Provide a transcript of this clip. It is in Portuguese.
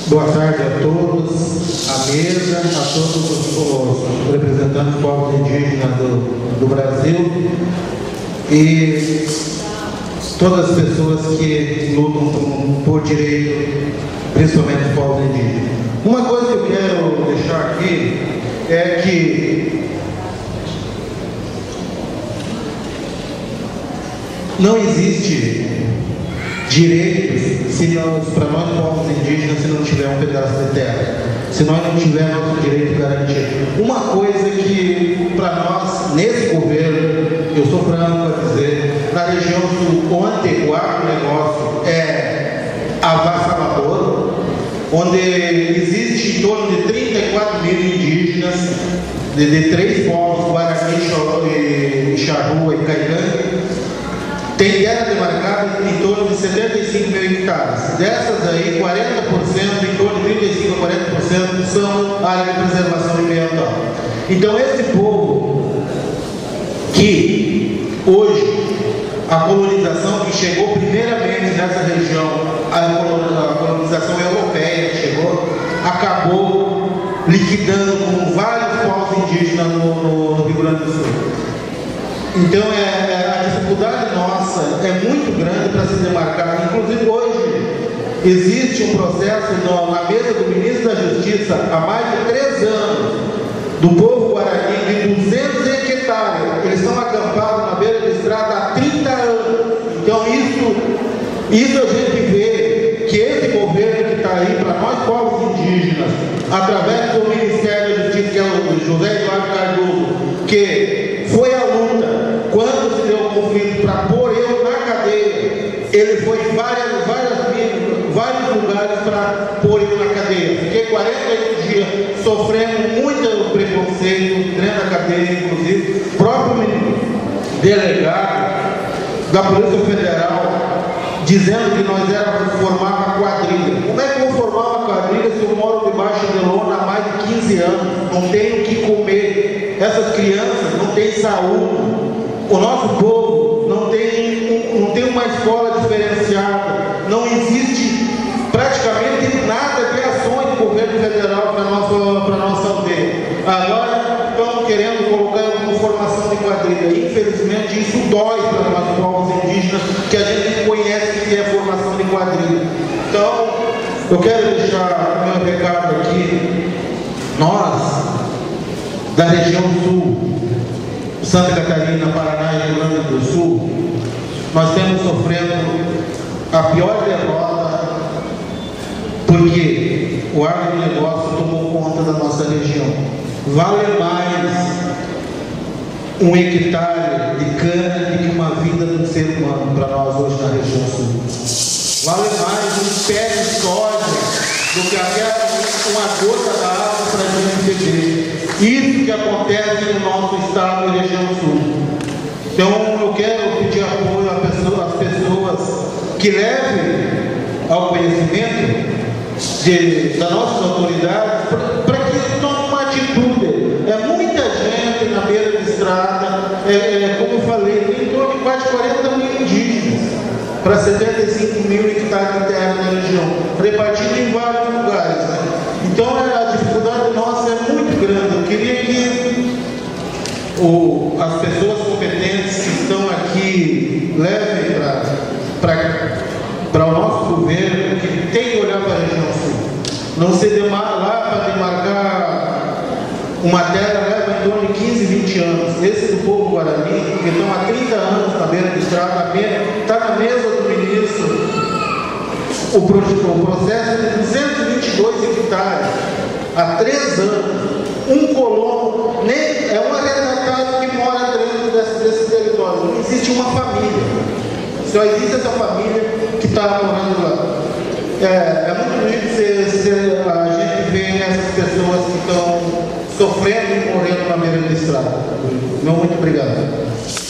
Boa tarde a todos, à mesa, a todos os representantes dos povos indígenas do Brasil e todas as pessoas que lutam por direito, principalmente os povos indígenas. Uma coisa que eu quero deixar aqui é que não existe direitos para nós povos indígenas se não tiver um pedaço de terra, se nós não tivermos nosso direito garantido. Uma coisa que para nós, nesse governo, eu sou franco a dizer, na região sul, onde o agronegócio é avassalador, onde existe em torno de 34 mil indígenas de três povos, Guarani, Charrua e Caingangue, tem terra demarcada em torno de 75 mil hectares. Dessas aí, 40%, em torno de 35 a 40% são área de preservação ambiental. Então, esse povo que hoje, a colonização que chegou primeiramente nessa região, a colonização europeia que chegou, acabou liquidando com vários povos indígenas no Rio Grande do Sul. Então, a dificuldade nossa é muito grande para se demarcar. Inclusive, hoje, existe um processo na mesa do ministro da Justiça, há mais de 3 anos, do povo Guarani, de 200 hectares. Eles estão acampados na beira da estrada há 30 anos. Então, isso a gente vê que esse governo que está aí, para nós, povos indígenas, através do Ministério da Justiça, que é o José Eduardo Cardoso, que foi a luta, quando se deu o conflito para pôr eu na cadeia, ele foi em vários lugares para pôr eu na cadeia. Fiquei 48 dias sofrendo muito preconceito dentro da cadeia, inclusive o próprio delegado da Polícia Federal dizendo que nós éramos formar uma quadrilha. Como é que eu vou formar uma quadrilha se eu moro debaixo de lona há mais de 15 anos? Não tenho o que comer. Essas crianças não têm saúde. O nosso povo não tem uma escola diferenciada. Não existe praticamente nada de ações do governo federal para a nossa aldeia. Agora estão querendo colocar uma formação de quadrilha. Infelizmente, isso dói para nós povos indígenas, que a gente conhece que é formação de quadrilha. Então, eu quero deixar o meu recado aqui. Nós, da região sul, Santa Catarina, Paraná e Rio Grande do Sul, nós estamos sofrendo a pior derrota porque o agronegócio tomou conta da nossa região. Vale mais um hectare de cana do que uma vida de um ser humano para nós hoje na região sul. Vale mais um pé de soja do que até uma gota da água para a gente beber. Isso que acontece no nosso estado e região sul. Então, eu quero pedir apoio às pessoas que levem ao conhecimento das nossas autoridades para que tomem uma atitude. É muita gente na beira da estrada, como eu falei, em torno de quase 40 mil indígenas para 75 mil hectares de terra na região, repartido em vários lugares. Né? Então, a dificuldade nossa é muito grande. Eu queria que as pessoas competentes que estão aqui levem para o nosso governo, que tem que olhar para a região sul. Não se lá para demarcar uma terra leva em torno de 15, 20 anos. Esse do povo Guarani, que estão há 30 anos na beira da estrada, está na mesa do ministro o processo de 222 hectares, há 3 anos. Um colono, é um arrendatado que mora dentro desse território. Não existe uma família. Só existe essa família que está morando lá. É muito bonito a gente ver essas pessoas que estão sofrendo e morrendo na beira da estrada. Muito obrigado.